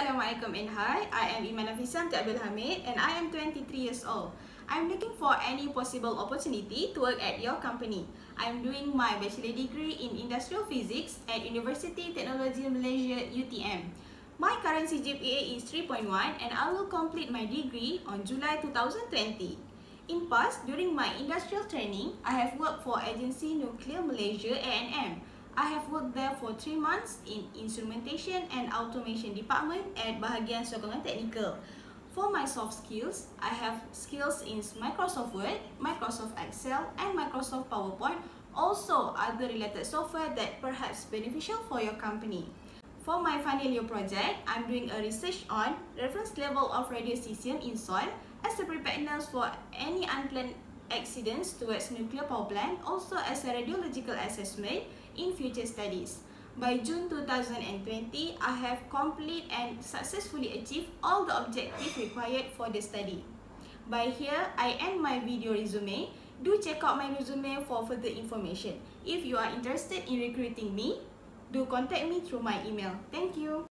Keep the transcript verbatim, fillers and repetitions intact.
Assalamualaikum and hi, I am Iman Nafisa Abdul Hamid and I am twenty-three years old. I am looking for any possible opportunity to work at your company. I am doing my bachelor degree in industrial physics at University Technology Malaysia U T M. My current C G P A is three point one and I will complete my degree on July two thousand twenty. In past, during my industrial training, I have worked for Agency Nuclear Malaysia A N M. I have worked there for three months in Instrumentation and Automation Department at bahagian sokongan teknikal. For my soft skills, I have skills in Microsoft Word, Microsoft Excel, and Microsoft PowerPoint, also other related software that perhaps beneficial for your company. For my final year project, I'm doing a research on reference level of radiocesium in soil as a preparedness for any unplanned accidents towards nuclear power plant, also as a radiological assessment in future studies. By June two thousand twenty, I have complete and successfully achieved all the objectives required for the study. By here, I end my video resume. Do check out my resume for further information. If you are interested in recruiting me, do contact me through my email. Thank you.